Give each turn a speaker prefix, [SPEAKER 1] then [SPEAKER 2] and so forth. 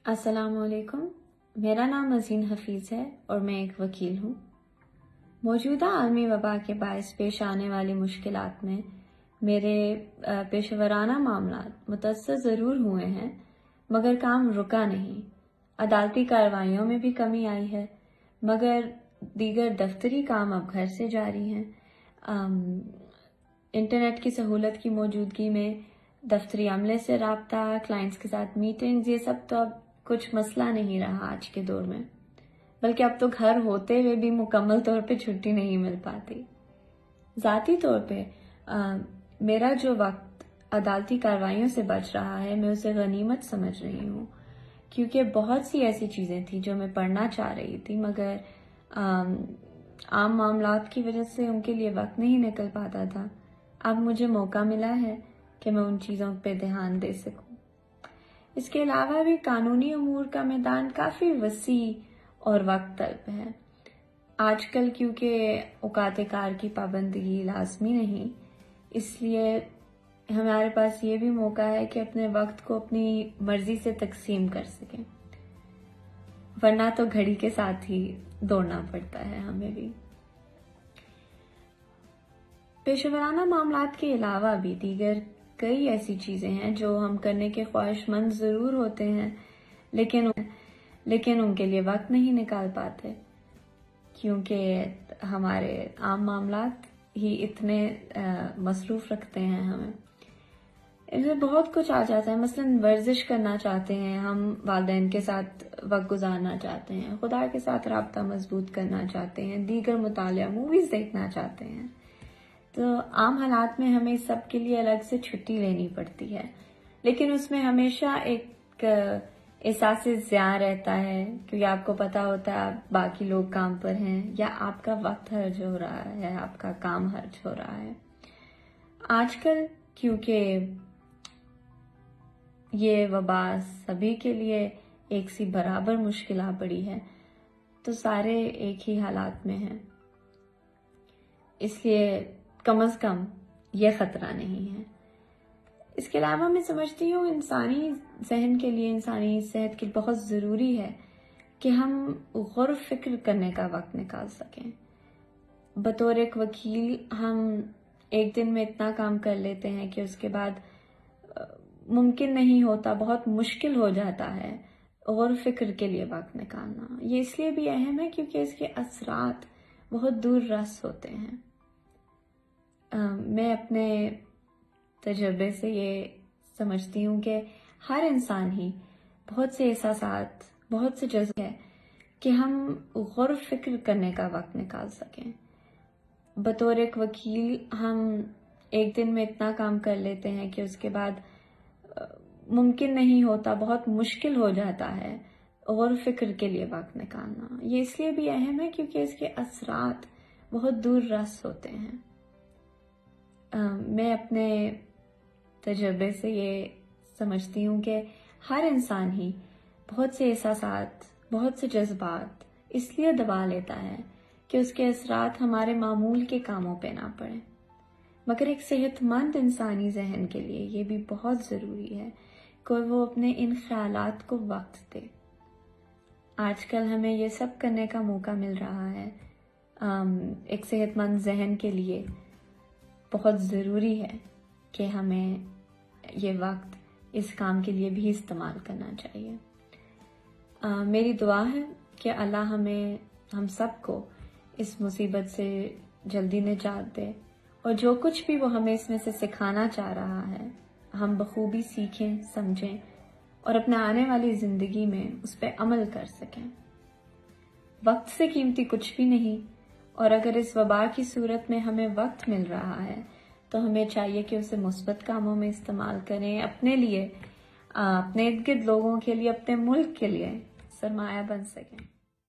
[SPEAKER 1] السلام علیکم، میرا نام ازین حفیظ ہے اور میں ایک وکیل ہوں۔ موجودہ عالمی وبا کے باعث پیش آنے والی مشکلات میں میرے پیشہ ورانہ معاملات متاثر ضرور ہوئے ہیں، مگر کام رکا نہیں۔ عدالتی کارروائیوں میں بھی کمی آئی ہے، مگر دیگر دفتری کام اب گھر سے جاری ہیں۔ انٹرنیٹ کی سہولت کی موجودگی میں دفتری عملے سے رابطہ، کلائنٹس کے ساتھ میٹنگز، یہ سب تو اب کچھ مسئلہ نہیں رہا آج کے دور میں، بلکہ اب تو گھر ہوتے ہوئے بھی مکمل طور پہ چھٹی نہیں مل پاتی۔ ذاتی طور پہ میرا جو وقت عدالتی کارروائیوں سے بچ رہا ہے، میں اسے غنیمت سمجھ رہی ہوں، کیونکہ بہت سی ایسی چیزیں تھیں جو میں پڑھنا چاہ رہی تھی، مگر عام معاملات کی وجہ سے ان کے لیے وقت نہیں نکل پاتا تھا۔ اب مجھے موقع ملا ہے کہ میں ان چیزوں پہ دھیان دے سکوں۔ اس کے علاوہ بھی قانونی امور کا میدان کافی وسیع اور وقت طلب ہے۔ آج کل کیونکہ اوقات کار کی پابندگی لازمی نہیں، اس لیے ہمارے پاس یہ بھی موقع ہے کہ اپنے وقت کو اپنی مرضی سے تقسیم کر سکیں، ورنہ تو گھڑی کے ساتھ ہی دوڑنا پڑتا ہے ہمیں بھی۔ پیشہ ورانہ معاملات کے علاوہ بھی دیگر کئی ایسی چیزیں ہیں جو ہم کرنے کے خواہش مند ضرور ہوتے ہیں، لیکن ان کے لیے وقت نہیں نکال پاتے، کیونکہ ہمارے عام معاملات ہی اتنے مصروف رکھتے ہیں ہمیں۔ اس میں بہت کچھ آ جاتا ہے، مثلاً ورزش کرنا چاہتے ہیں ہم، والدین کے ساتھ وقت گزارنا چاہتے ہیں، خدا کے ساتھ رابطہ مضبوط کرنا چاہتے ہیں، دیگر مطالعہ، موویز دیکھنا چاہتے ہیں، تو عام حالات میں ہمیں سب کے لیے الگ سے چھٹی لینی پڑتی ہے، لیکن اس میں ہمیشہ ایک احساس زیاں رہتا ہے، کیونکہ آپ کو پتا ہوتا ہے آپ باقی لوگ کام پر ہیں، یا آپ کا وقت حرج ہو رہا ہے، آپ کا کام حرج ہو رہا ہے۔ آج کل کیونکہ یہ وبا سبھی کے لیے ایک سی برابر مشکل آ پڑی ہے، تو سارے ایک ہی حالات میں ہیں، اس لیے کم از کم یہ خطرہ نہیں ہے۔ اس کے علاوہ میں سمجھتی ہوں انسانی ذہن کے لیے، انسانی صحت کے لیے بہت ضروری ہے کہ ہم غور و فکر کرنے کا وقت نکال سکیں۔ بطور ایک وکیل ہم ایک دن میں اتنا کام کر لیتے ہیں کہ اس کے بعد ممکن نہیں ہوتا، بہت مشکل ہو جاتا ہے غور و فکر کے لیے وقت نکالنا۔ یہ اس لیے بھی اہم ہے کیونکہ اس کے اثرات بہت دور رس ہوتے ہیں۔ میں اپنے تجربے سے یہ سمجھتی ہوں کہ ہر انسان ہی بہت سے احساسات، بہت سے جذبے ہیں کہ ہم غور و فکر کرنے کا وقت نکال سکیں۔ بطور ایک وکیل ہم ایک دن میں اتنا کام کر لیتے ہیں کہ اس کے بعد ممکن نہیں ہوتا، بہت مشکل ہو جاتا ہے غور و فکر کے لیے وقت نکالنا۔ یہ اس لیے بھی اہم ہے کیونکہ اس کے اثرات بہت دور رس ہوتے ہیں۔ میں اپنے تجربے سے یہ سمجھتی ہوں کہ ہر انسان ہی بہت سے احساسات، بہت سے جذبات اس لیے دبا لیتا ہے کہ اس کے اثرات ہمارے معمول کے کاموں پہ نہ پڑیں، مگر ایک صحت مند انسانی ذہن کے لیے یہ بھی بہت ضروری ہے کہ وہ اپنے ان خیالات کو وقت دے۔ آج کل ہمیں یہ سب کرنے کا موقع مل رہا ہے، ایک صحت مند ذہن کے لیے بہت ضروری ہے کہ ہمیں یہ وقت اس کام کے لیے بھی استعمال کرنا چاہیے۔ میری دعا ہے کہ اللہ ہم سب کو اس مصیبت سے جلدی نجات دے، اور جو کچھ بھی وہ ہمیں اس میں سے سکھانا چاہ رہا ہے ہم بخوبی سیکھیں، سمجھیں اور اپنے آنے والی زندگی میں اس پہ عمل کر سکیں۔ وقت سے قیمتی کچھ بھی نہیں، اور اگر اس وبا کی صورت میں ہمیں وقت مل رہا ہے تو ہمیں چاہیے کہ اسے مثبت کاموں میں استعمال کریں، اپنے لیے، اپنے ارد گرد لوگوں کے لیے، اپنے ملک کے لیے سرمایہ بن سکیں۔